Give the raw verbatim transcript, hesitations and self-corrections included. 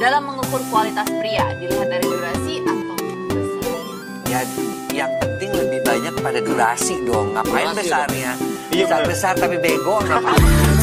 dalam mengukur kualitas pria? Dilihat dari durasi atau besar? Ya, yang penting lebih banyak pada durasi dong. Ngapain Durasi besarnya? dong. Iya, bener. Besar-besar tapi bego ngapain?